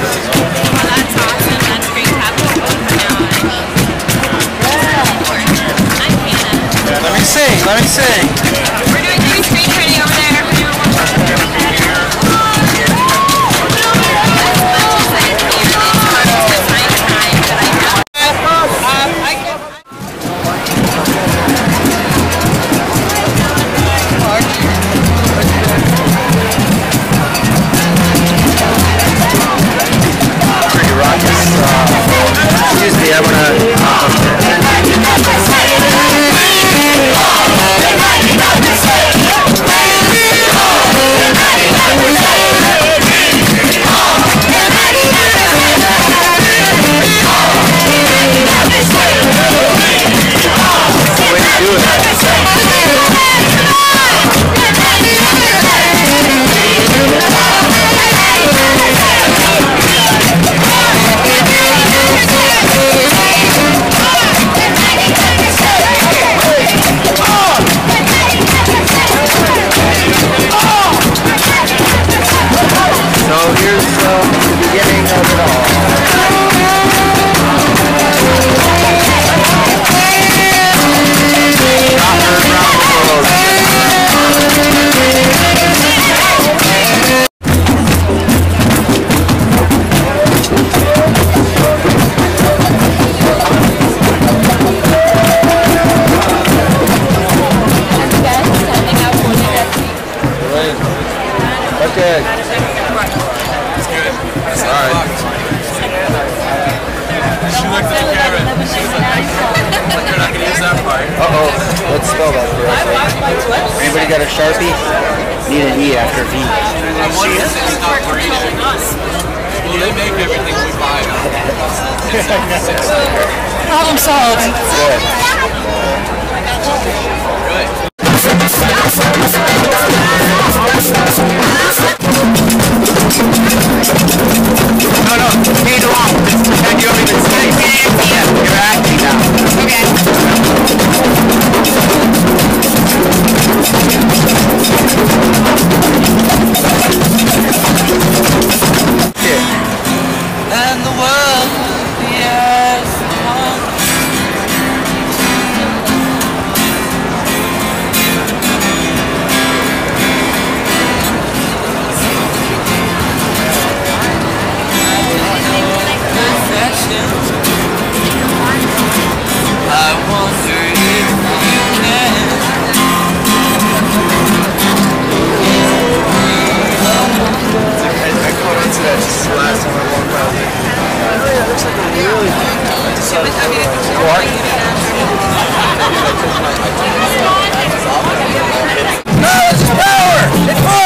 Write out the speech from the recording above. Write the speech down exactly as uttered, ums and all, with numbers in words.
that's awesome. That's great to have both now. I'm Hannah. Let me sing. Let me sing. We're doing three screen training over there. If anyone wants to check it out. Excuse me, I wanna. Okay. It's good. Sorry. She looked at the camera. She was like, you're not going to use that part. Uh-oh. Let's spell that for us. Anybody got a Sharpie? Need an E after V. I wanted to say stop reading. Well, they make everything we buy. Problem solved. Good. Good. No, no, speed along. Just pretend you don't even say it. You're acting now. Okay. And the world will be as one. I wonder if you can. I caught on to that just last time I walked out. Oh yeah, looks like a really What? Knowledge is power! It's power!